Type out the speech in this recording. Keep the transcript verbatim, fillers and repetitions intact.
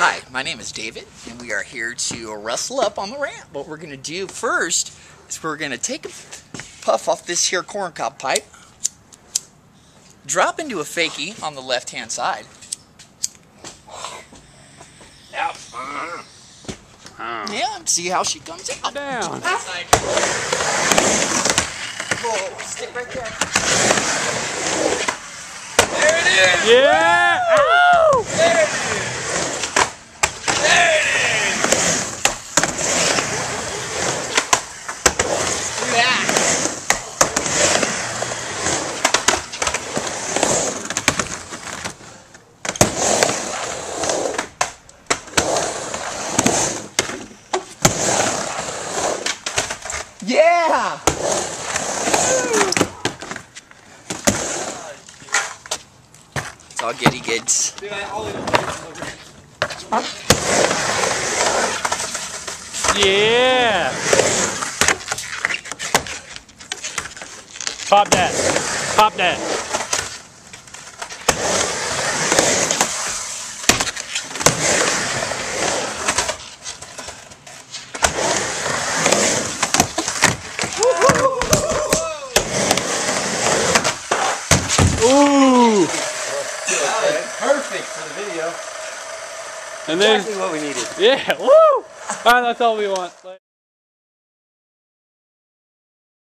Hi, my name is David, and we are here to rustle up on the ramp. What we're going to do first is we're going to take a puff off this here corncob pipe, drop into a fakie on the left-hand side. Yep. Yeah, and see how she comes out. Down. Whoa, stick right there. There it is! Yeah! Ow! There it is! There it is! Look at that! Yeah! It's all goody goods. Yeah! Pop that. Pop that. Ooh! Perfect for the video. And there's exactly what we needed. Yeah, woo! Alright, that's all we want.